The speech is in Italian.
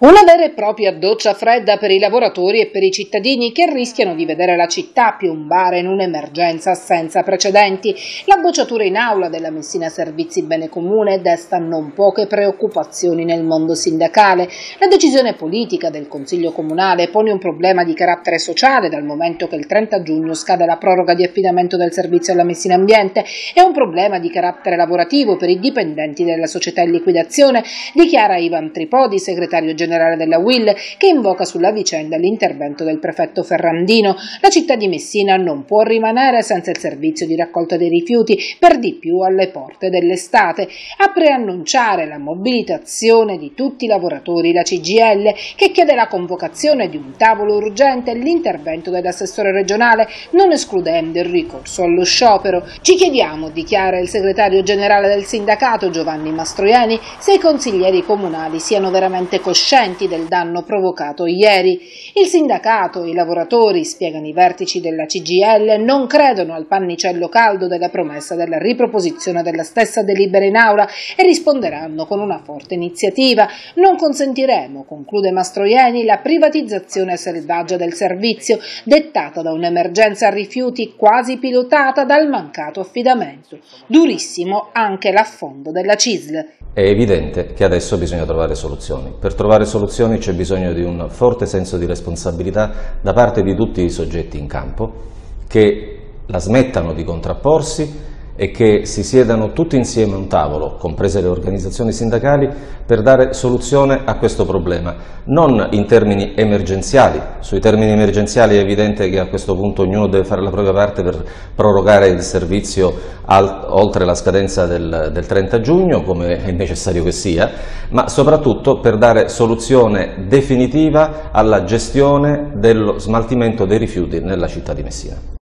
Una vera e propria doccia fredda per i lavoratori e per i cittadini che rischiano di vedere la città piombare in un'emergenza senza precedenti. La bocciatura in aula della Messina Servizi Bene Comune desta non poche preoccupazioni nel mondo sindacale. La decisione politica del Consiglio Comunale pone un problema di carattere sociale dal momento che il 30 giugno scade la proroga di affidamento del servizio alla Messina Ambiente e un problema di carattere lavorativo per i dipendenti della società in liquidazione, dichiara Ivan Tripodi, segretario generale della UIL, che invoca sulla vicenda l'intervento del prefetto Ferrandino. La città di Messina non può rimanere senza il servizio di raccolta dei rifiuti, per di più alle porte dell'estate. A preannunciare la mobilitazione di tutti i lavoratori la CGIL, che chiede la convocazione di un tavolo urgente e l'intervento dell'assessore regionale, non escludendo il ricorso allo sciopero. Ci chiediamo, dichiara il segretario generale del sindacato Giovanni Mastroianni, se i consiglieri comunali siano veramente coscienti del danno provocato ieri. Il sindacato e i lavoratori, spiegano i vertici della CGIL, non credono al pannicello caldo della promessa della riproposizione della stessa delibera in aula e risponderanno con una forte iniziativa. Non consentiremo, conclude Mastroianni, la privatizzazione selvaggia del servizio, dettata da un'emergenza rifiuti quasi pilotata dal mancato affidamento. Durissimo anche l'affondo della CISL. È evidente che adesso bisogna trovare soluzioni. Per trovare soluzioni c'è bisogno di un forte senso di responsabilità da parte di tutti i soggetti in campo, che la smettano di contrapporsi e che si siedano tutti insieme a un tavolo, comprese le organizzazioni sindacali, per dare soluzione a questo problema, non in termini emergenziali. Sui termini emergenziali è evidente che a questo punto ognuno deve fare la propria parte per prorogare il servizio oltre la scadenza del 30 giugno, come è necessario che sia, ma soprattutto per dare soluzione definitiva alla gestione dello smaltimento dei rifiuti nella città di Messina.